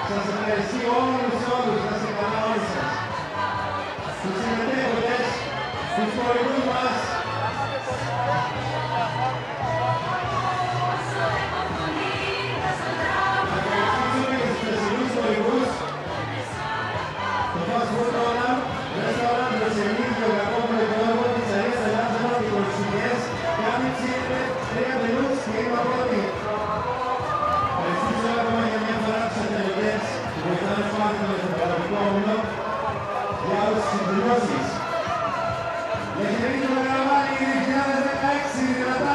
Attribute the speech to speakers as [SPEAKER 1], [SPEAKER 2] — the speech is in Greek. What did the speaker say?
[SPEAKER 1] Σας ευχαριστώ όλους, να είστε καλά όλοι σας. Τους συμμετέχοντες, τους χορηγούς μας. Να ευχαριστήσουμε και τους περσινούς χορηγούς. Το Fast Food Corner, Restaurant Βεσσελίδη, Γεωγραφόπουλο και Όργο, Πιτσαρίας Ελλάδας, οι Κορσικές, Κάμιτσι, 3 Μπελούς και είμαι πρώτη. Ευχαριστήσω ακόμα για μια φορά τους ατελετές που βοηθάνε πάντα με τον παραγωγικό όμιλο για όλες τις συμπληρώσεις. Για χαιρετή του Μεγαλομάνη 2016, δυνατά!